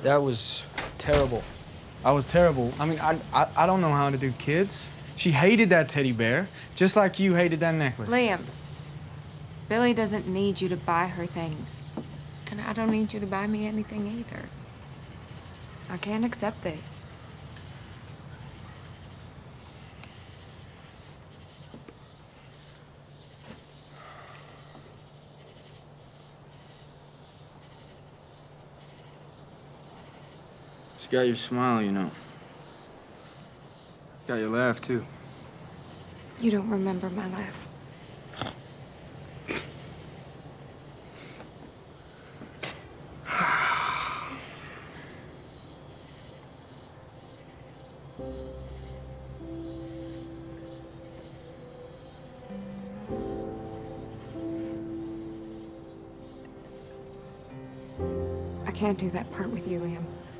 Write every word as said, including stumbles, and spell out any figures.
That was terrible. I was terrible. I mean, I, I, I don't know how to do kids. She hated that teddy bear, just like you hated that necklace. Liam, Billy doesn't need you to buy her things. And I don't need you to buy me anything either. I can't accept this. She got your smile, you know. Got your laugh, too. You don't remember my laugh. I can't do that part with you, Liam.